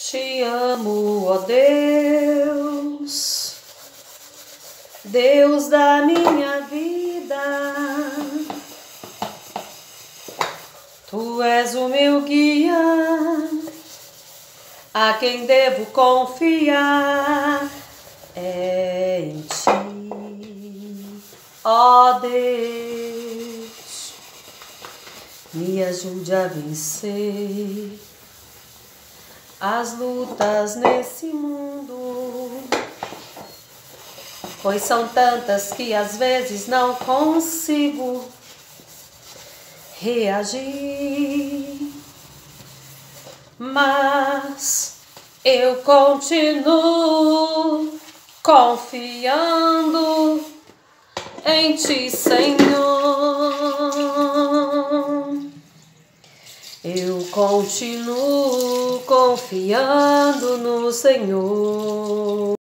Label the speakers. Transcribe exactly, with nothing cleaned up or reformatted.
Speaker 1: Te amo, ó Deus, Deus da minha vida. Tu és o meu guia, a quem devo confiar. É em ti, ó Deus, me ajude a vencer as lutas nesse mundo, pois são tantas que às vezes não consigo reagir, mas eu continuo confiando em Ti, Senhor. Eu continuo confiando no Senhor.